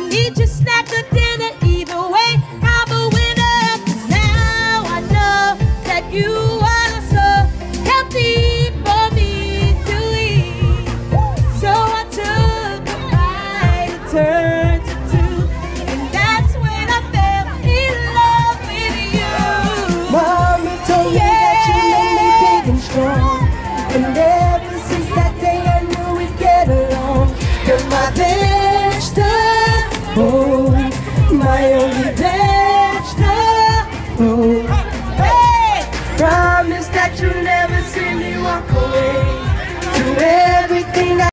eat your snack or dinner. Either way, I'm a winner. 'Cause now I know that you are so healthy for me to eat. So I took a bite and turned to two, and that's when I fell in love with you. Mama told me that you made me big and strong, and ever since that day I knew we'd get along. You're my vegetable, my only vegetable. Hey! Promise that you'll never see me walk away. To everything I